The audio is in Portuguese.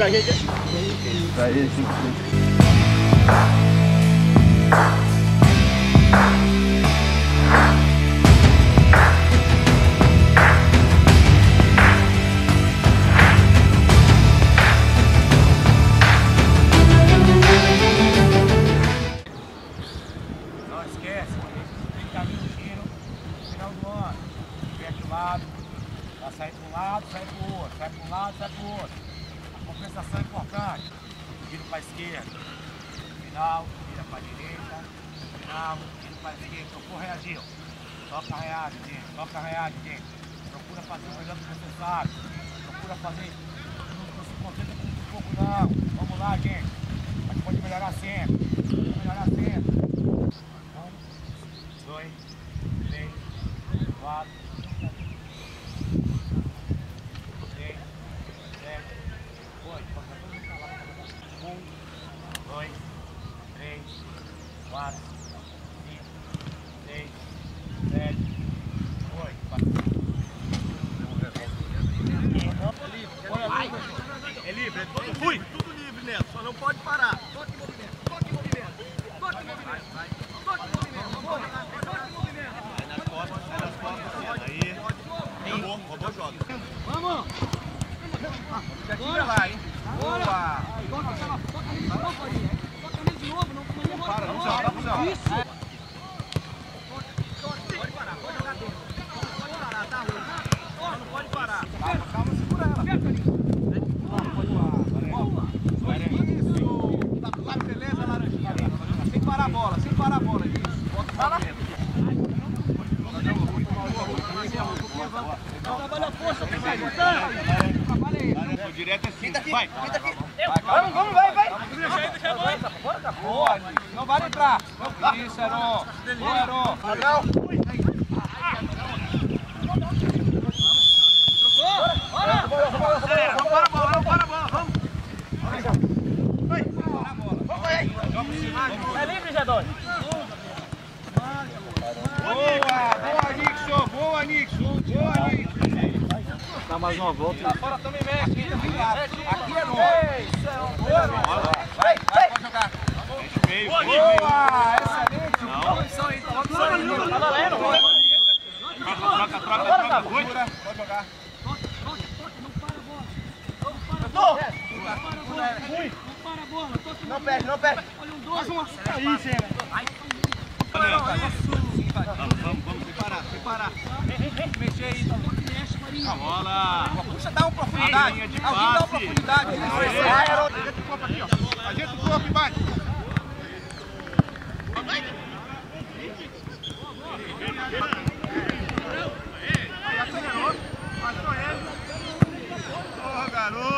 gente. Isso aí, sim. Não esquece, tem caminho de giro no final do ano. Inverte o lado, vai sair para um lado, sai para o outro, sai para um lado, sai para o outro. A compensação é importante. Vira para a esquerda, final, vira para a direita, final, vira para a esquerda. Procura reagir. Toca a reagem, gente. Toca a reagem, gente. Procura fazer o melhor que necessário. Procura fazer. Não se concentra com muito pouco, não. Vamos lá, gente. A gente pode melhorar sempre. Pode melhorar sempre. 1, 2, 3, 4, 6, 7, 8. 1, 2, 3, 4, 5, 6, 7, 8. É livre, fui! Tudo livre, Neto, só não pode parar. Toque em movimento, toque em movimento, toque em movimento, toque em movimento, toque em movimento. Vai nas costas, aí. Roubou, joga. Vamos! Já tira lá, hein? Boa! Toca nele de novo, não Para, não joga. Isso! Pode parar, pode jogar dentro. Pode parar, tá ruim. Não pode parar. Calma, segura ela. Isso! Beleza, laranjinha. Sem parar a bola, sem parar a bola. Isso, bota pra dentro. Trabalha a força, tem que ajudar! Trabalha aí. Direto assim, vai. Vamos, vai. Deixa a boa, não vale entrar. Isso, Heron. Boa, Heron. Padrão. Vamos para a bola, vamos. É livre, G2! Boa, Nixon. Dá mais uma volta. Lá fora também mexe. Aqui é nós. Vai, pode jogar. Boa, excelente. Tá valendo! Troca. Pode jogar. Não para a bola! Não perde. Olha um 2! Aí, Senna! Vamos separar. Mexer aí. Mexe, Marinho! A bola. Puxa, dá uma profundidade. Linha de Alguém dá uma passe. profundidade. Ajeita o corpo aqui, ó. Ajeita o corpo e vai. Acelerou. Achou ele. Porra, garoto.